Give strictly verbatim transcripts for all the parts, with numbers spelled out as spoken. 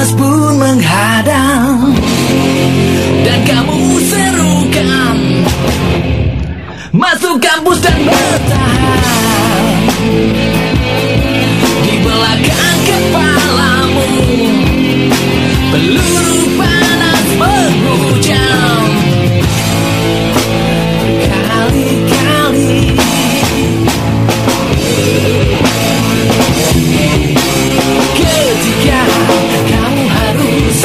panas pun menghadang dan kamu serukan masuk kampus dan bertahan di belakang kepalamu. Peluru panas menghujam kali-kali. Ketika kamu harus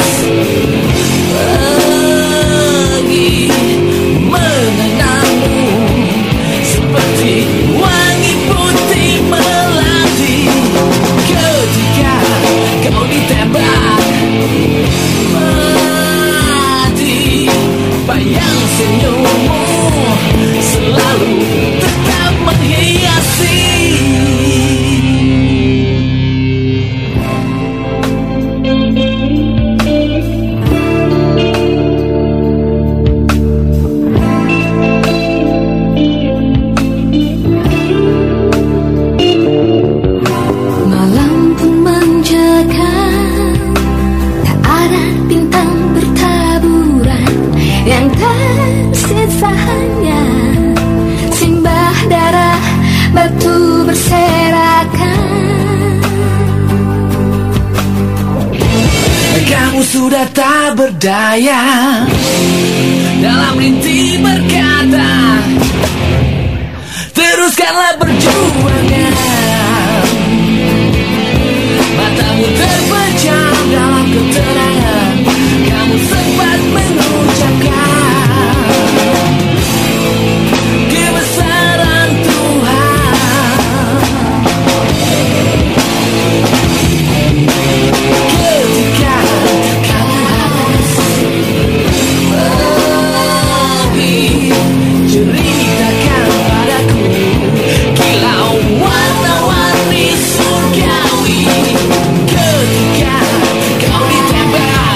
pergi mengenangmu seperti wangi putih melati. Ketika kau ditembak mati, bayang senyummu selalu tetap menghiasi. Kamu sudah tak berdaya, dalam rintih berkata, teruskanlah berjuangnya. Matamu terpejam dalam keterangan, kamu sempat mengucapkan kebesaran Tuhan. Ketika kamu harus pergi, ceritakan padaku kilau warna-warni surgawi. Ketika kau ditembak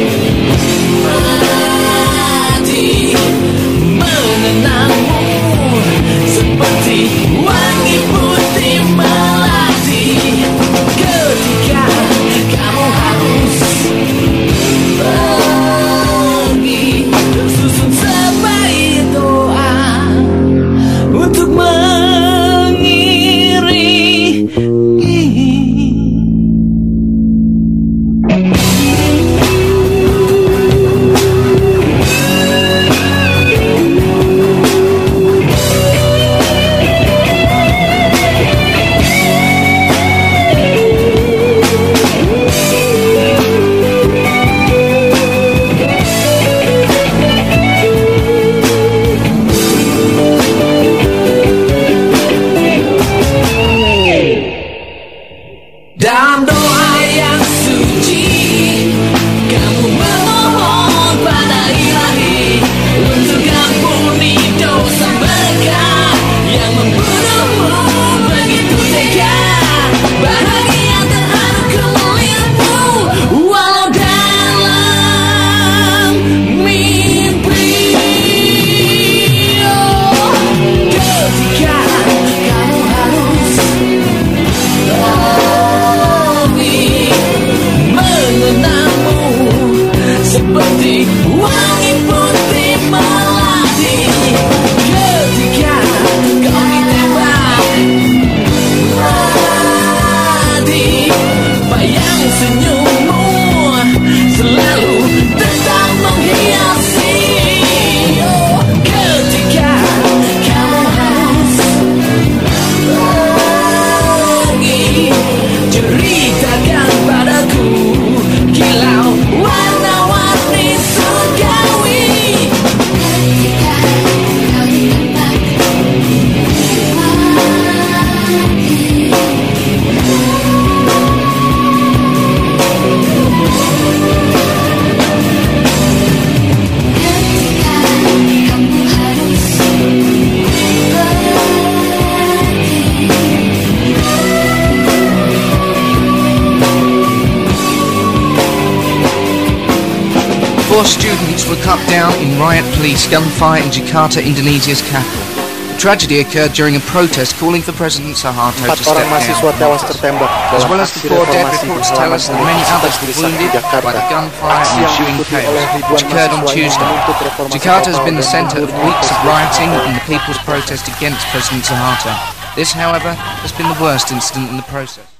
mati, mengenangmu seperti wangi putih melati. Ketika kamu harus pergi, tersusun sebaik doa untuk mengiringi. Dalam doa yang suci, kamu memohon pada Ilahi untuk ampuni dosa mereka yang membunuhmu begitu tega. Bahagia terharu ku melihatmu walau dalam mimpi. Oh, ketika kamu harus mengenangmu seperti wangi putih melati. Ketika kau ditembak mati, bayang senyummu selalu tetap menghiasi. Oh, ketika kamu harus pergi, ceritakan padaku kilau warna-warni surgawi. Ketika kau ditembak mati. Ketika kamu harus Four students were cut down in riot police gunfire in Jakarta, Indonesia's capital. The tragedy occurred during a protest calling for President Suharto Empat to step orang mahasiswa down. tewas tertembak As dalam well as aksi the four dead reformasi di reports tell halaman us that many others were Universitas wounded by Jakarta. the gunfire Aksi and yang ensuing diikuti chaos, oleh ribuan which occurred on mahasiswa ini Tuesday. menuntut reformasi Jakarta has total been the dan centre of mundur weeks of Presiden rioting Suharto. and the people's protest against President Suharto. This, however, has been the worst incident in the process.